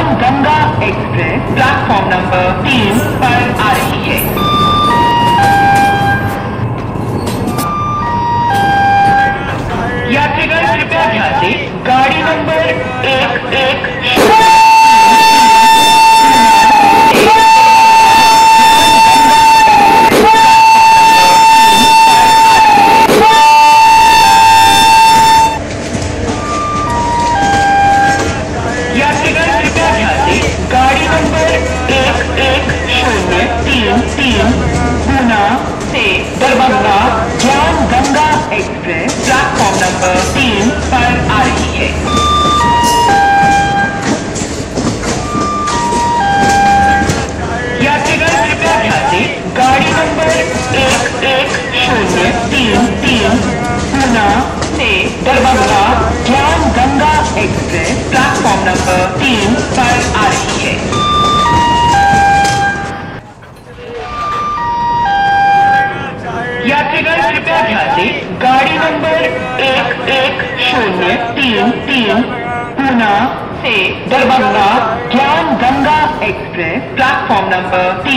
ज्ञान Ganga express platform number 3 पर आ रही है। यात्रीगण कृपया ध्यान दें, गाड़ी नंबर 110 गुना से दरभंगा ज्ञान गंगा एक्सप्रेस प्लेटफॉर्म नंबर 3 पर आ रही है। यात्रीगण कृपया ध्यान दें, गाड़ी नंबर 11033 गुना से दरभंगा ज्ञान गंगा एक्सप्रेस प्लेटफॉर्म नंबर 3 पर आ रही है। यात्रीगण कृपया ध्यान दें, गाड़ी नंबर 11033 गुना से दरभंगा ज्ञान गंगा एक्सप्रेस प्लेटफॉर्म नंबर